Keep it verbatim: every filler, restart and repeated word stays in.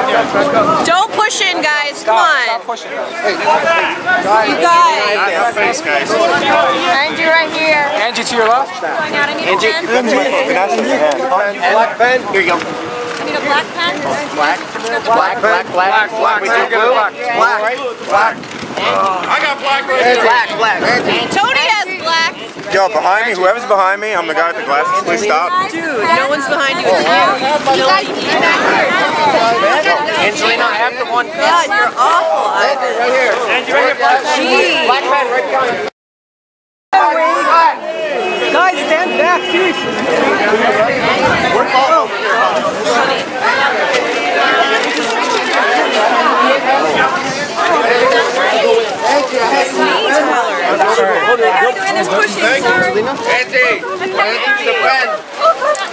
Don't push in, guys. Come on. Stop pushing. You guys. Face, guys. Angie right here. Angie to your left. Angie, Black pen. Here you go. I need a black pen. Black. Black. Black. Black. Black. We do blue. Black. Black. I got black right here. Black. Black. Tony has black. Yo, behind me, whoever's behind me, I'm the guy with the glasses. Please stop. Dude, no one's behind you. It's you. Angelina, I have the one. God, you're awful. Right here. Angie, right here. Black Jeez. Black pen right behind. Guys, stand back, seriously. We're all over And it's pushing. Angie, Angie, the pen.